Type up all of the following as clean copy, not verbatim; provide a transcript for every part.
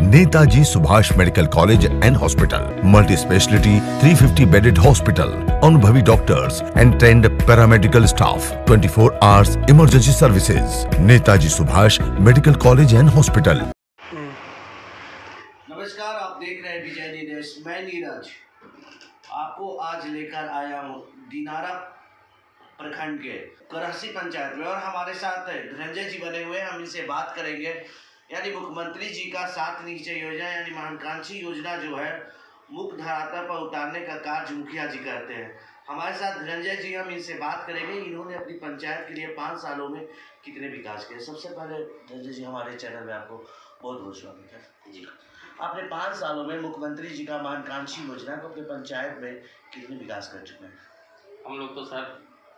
Netaji Subhash medical college and hospital, multi speciality 350 bedded hospital, अनुभवी doctors and trained paramedical staff, 24 hours emergency services. Netaji Subhash medical college and hospital. नमस्कार, आप देख रहे हैं विजय निर्देश। मैं नीरज आपको आज लेकर आया हूँ दिनारा प्रखंड के करहसी पंचायत में, और हमारे साथ धनंजय जी बने हुए हैं। हम इनसे बात करेंगे, यानी मुख्यमंत्री जी का 7 निश्चय योजना यानी महत्वाकांक्षी योजना जो है मुख्य धरातल पर उतारने का कार्य मुखिया जी करते हैं। हमारे साथ धनंजय जी, हम इनसे बात करेंगे इन्होंने अपनी पंचायत के लिए 5 सालों में कितने विकास किए। सबसे पहले धनंजय जी, हमारे चैनल में आपको बहुत बहुत स्वागत है जी। आपने 5 सालों में मुख्यमंत्री जी का महत्वाकांक्षी योजना को अपने पंचायत में कितने विकास कर चुके हैं? हम लोग तो सर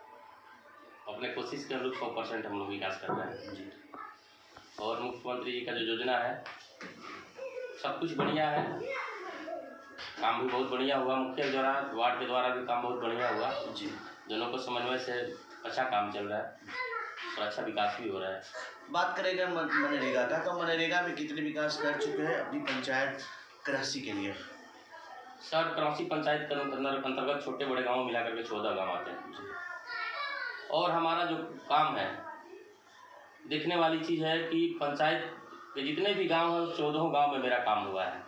अपने कोशिश के अनुरूप 100% हम लोग विकास कर रहे हैं जी। और मुख्यमंत्री जी का जो योजना है सब कुछ बढ़िया है, काम भी बहुत बढ़िया हुआ। मुखिया के द्वारा, वार्ड के द्वारा भी काम बहुत बढ़िया हुआ जी। दोनों को समन्वय से अच्छा काम चल रहा है और अच्छा विकास भी हो रहा है। बात करेंगे मनरेगा का, तो मनरेगा में कितने विकास कर चुके हैं अपनी पंचायत करहसी के लिए? सर, करहसी पंचायत के अंतर्गत छोटे बड़े गाँव मिला करके 14 गाँव आते हैं जी। और हमारा जो काम है, देखने वाली चीज़ है कि पंचायत के जितने भी गांव हैं 14 गांव में मेरा काम हुआ है।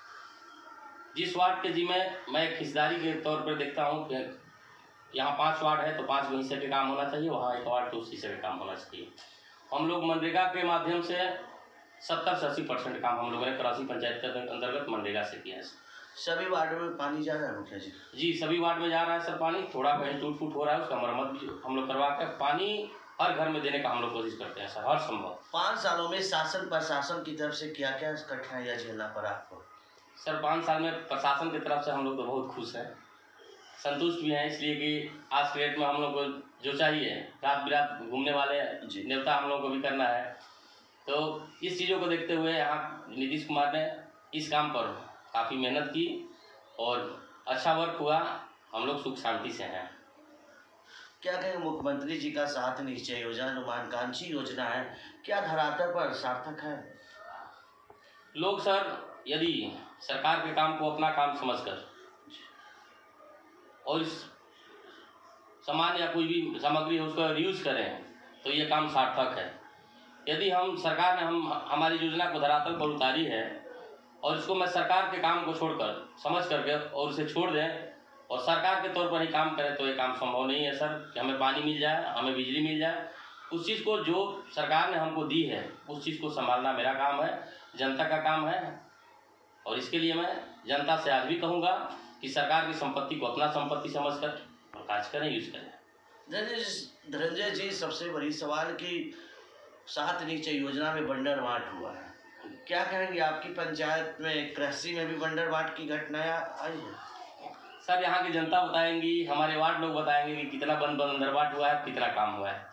जिस वार्ड के जिम्मे मैं एक हिस्सेदारी के तौर पर देखता हूं कि यहाँ 5 वार्ड है तो 5 हिस्से के काम होना चाहिए, वहाँ 1 वार्ड तो उस हिस्से का काम होना चाहिए। हम लोग मनरेगा के माध्यम से 70 से 80% काम हम लोगों ने करहसी पंचायत के अंतर्गत मनरेगा से किया है। सभी वार्डों में पानी जा रहा है मुखिया जी? जी, सभी वार्ड में जा रहा है सर पानी। थोड़ा कहीं टूट फूट हो रहा है, उसका मरम्मत भी हम लोग करवा के पानी हर घर में देने का हम लोग कोशिश करते हैं सर, हर संभव। 5 सालों में शासन प्रशासन की तरफ से क्या क्या कठिनाइयाँ झेलना पड़ा आपको? सर, 5 साल में प्रशासन की तरफ से हम लोग तो बहुत खुश हैं, संतुष्ट भी हैं, इसलिए कि आज के डेट में हम लोग को जो चाहिए, रात बिरात घूमने वाले नेता हम लोग को भी करना है। तो इस चीज़ों को देखते हुए यहाँ नीतीश कुमार ने इस काम पर काफ़ी मेहनत की और अच्छा वर्क हुआ। हम लोग सुख शांति से हैं। क्या कहें, मुख्यमंत्री जी का 7 निश्चय योजना जो महत्वाकांक्षी योजना है, क्या धरातल पर सार्थक है? लोग सर यदि सरकार के काम को अपना काम समझकर और इस सामान या कोई भी सामग्री है उसका रीयूज करें तो ये काम सार्थक है। यदि हम सरकार ने हमारी योजना को धरातल पर उतारी है और इसको मैं सरकार के काम को छोड़कर समझ करके और उसे छोड़ दें और सरकार के तौर पर ही काम करें तो ये काम संभव नहीं है सर, कि हमें पानी मिल जाए, हमें बिजली मिल जाए। उस चीज़ को जो सरकार ने हमको दी है उस चीज़ को संभालना मेरा काम है, जनता का काम है। और इसके लिए मैं जनता से आज भी कहूँगा कि सरकार की संपत्ति को अपना संपत्ति समझकर कार्य करें, यूज करें। धनंजय जी, सबसे बड़ी सवाल कि 7 निश्चय योजना में बंडर बांट हुआ है, क्या कहेंगे? आपकी पंचायत में करहसी में भी बंडर बांट की घटनाएं आई है? सर, यहाँ की जनता बताएंगी, हमारे वार्ड लोग बताएंगे कि कितना बंदरबाट हुआ है, कितना काम हुआ है।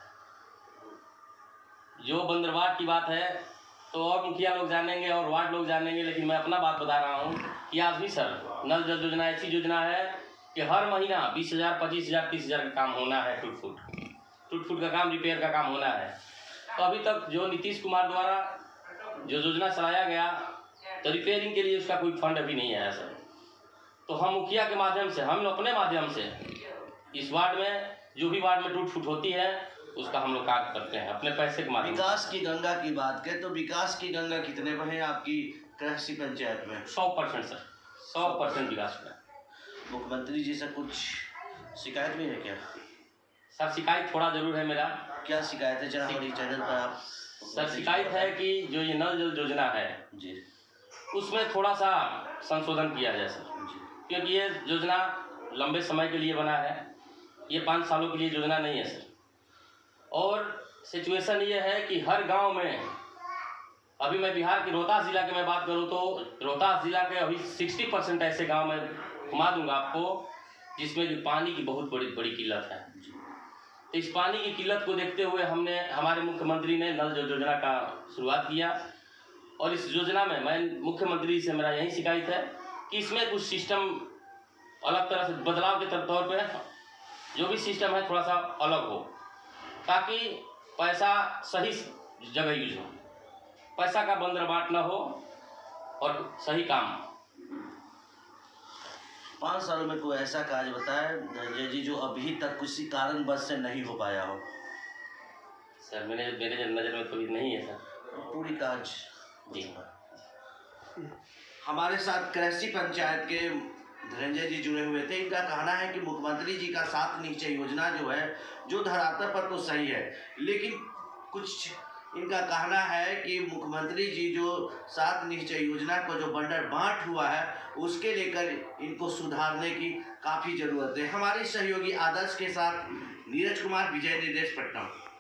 जो बंदरबाट की बात है तो और मुखिया लोग जानेंगे और वार्ड लोग जानेंगे, लेकिन मैं अपना बात बता रहा हूँ कि आज भी सर नल जल योजना ऐसी योजना है कि हर महीना 20,000, 25,000, 30,000 का काम होना है। टूट फूट का काम, रिपेयर का काम होना है। तो अभी तक जो नीतीश कुमार द्वारा जो योजना चलाया गया तो रिपेयरिंग के लिए उसका कोई फंड अभी नहीं आया सर। तो हम मुखिया के माध्यम से, हम अपने माध्यम से इस वार्ड में जो भी वार्ड में टूट फूट होती है उसका हम लोग कार्य करते हैं अपने पैसे के माध्यम से। विकास की गंगा की बात करें तो विकास की गंगा कितने बहे आपकी करहसी पंचायत में? 100% सर, 100% विकास हुआ। मुख्यमंत्री जी से कुछ शिकायत भी है क्या? सर, शिकायत थोड़ा जरूर है मेरा। क्या शिकायत है? जरा हमारी चैनल पर आप। सर, शिकायत है कि जो ये नल जल योजना है जी, उसमें थोड़ा सा संशोधन किया जाए सर, क्योंकि ये योजना लंबे समय के लिए बना है, ये 5 सालों के लिए योजना नहीं है सर। और सिचुएशन ये है कि हर गांव में, अभी मैं बिहार के रोहतास जिला की मैं बात करूं तो रोहतास जिला के अभी 60% ऐसे गांव में घुमा दूंगा आपको जिसमें कि पानी की बहुत बड़ी किल्लत है। तो इस पानी की किल्लत को देखते हुए हमारे मुख्यमंत्री ने नल जल योजना का शुरुआत किया। और इस योजना में मैं मुख्यमंत्री से मेरा यही शिकायत है कि इसमें कुछ सिस्टम अलग तरह से बदलाव के तौर पे जो भी सिस्टम है थोड़ा सा अलग हो, ताकि पैसा सही जगह यूज हो, पैसा का बंदरबाट न हो और सही काम। 5 सालों में कोई ऐसा कार्य बताया धनंजय जी जो अभी तक किसी कारणवश से नहीं हो पाया हो? सर मेरे नज़र में तो नहीं है सर। पूरी काज जी। हमारे साथ कृषि पंचायत के धनंजय जी जुड़े हुए थे। इनका कहना है कि मुख्यमंत्री जी का 7 निश्चय योजना जो है, जो धरातल पर तो सही है, लेकिन कुछ इनका कहना है कि मुख्यमंत्री जी जो 7 निश्चय योजना को जो बंडर बांट हुआ है, उसके लेकर इनको सुधारने की काफ़ी ज़रूरत है। हमारे सहयोगी आदर्श के साथ नीरज कुमार, विजय निर्देश, पटना।